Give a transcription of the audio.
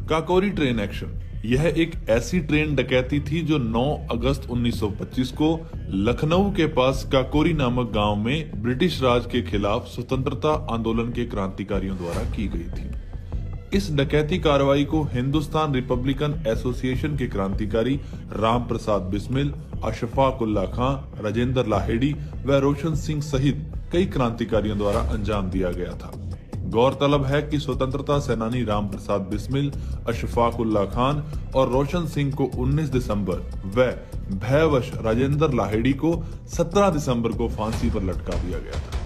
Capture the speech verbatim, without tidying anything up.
Kakori train action. यह एक ऐसी ट्रेन डकैती थी जो नौ अगस्त उन्नीस सौ पच्चीस को लखनऊ के पास काकोरी नामक गांव में ब्रिटिश राज के खिलाफ स्वतंत्रता आंदोलन के क्रांतिकारियों द्वारा की गई थी। इस डकैती कार्रवाई को हिंदुस्तान रिपब्लिकन एसोसिएशन के क्रांतिकारी राम प्रसाद बिस्मिल, अशफाक उल्ला खां, राजेंद्र लाहेड़ी व रोशन सिंह सहित कई क्रांतिकारियों द्वारा अंजाम दिया गया था। गौरतलब है कि स्वतंत्रता सेनानी राम प्रसाद बिस्मिल, अशफाक उल्ला खान और रोशन सिंह को उन्नीस दिसंबर व भयवश राजेंद्र लाहेड़ी को सत्रह दिसंबर को फांसी पर लटका दिया गया था।